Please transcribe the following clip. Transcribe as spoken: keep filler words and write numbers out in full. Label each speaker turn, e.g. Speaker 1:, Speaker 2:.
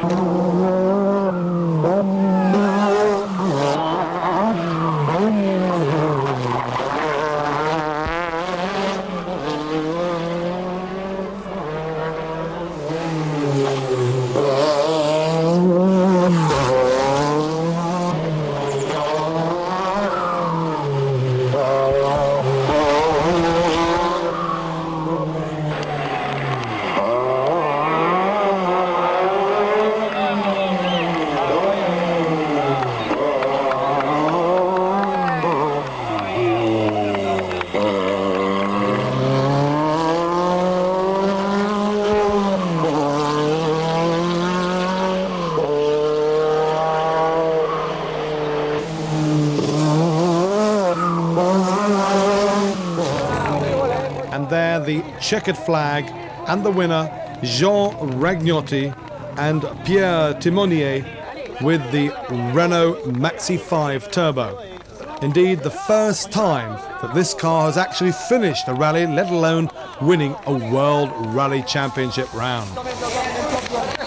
Speaker 1: And there the checkered flag and the winner, Jean Ragnotti and Pierre Timonier with the Renault Maxi five Turbo. Indeed, the first time that this car has actually finished a rally, let alone winning a World Rally Championship round.